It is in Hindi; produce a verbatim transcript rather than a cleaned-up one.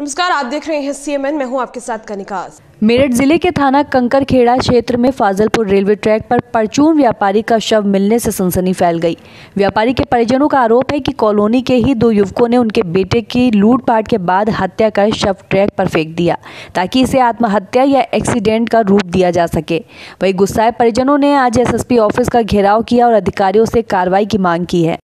नमस्कार, आप देख रहे हैं सीएमएन। मैं हूं आपके साथ कनिका। मेरठ जिले के थाना कंकरखेड़ा क्षेत्र में फाजलपुर रेलवे ट्रैक पर परचून व्यापारी का शव मिलने से सनसनी फैल गई। व्यापारी के परिजनों का आरोप है कि कॉलोनी के ही दो युवकों ने उनके बेटे की लूटपाट के बाद हत्या कर शव ट्रैक पर फेंक दिया ताकि इसे आत्महत्या या एक्सीडेंट का रूप दिया जा सके। वहीं गुस्साए परिजनों ने आज एसएसपी ऑफिस का घेराव किया और अधिकारियों से कार्रवाई की मांग की है।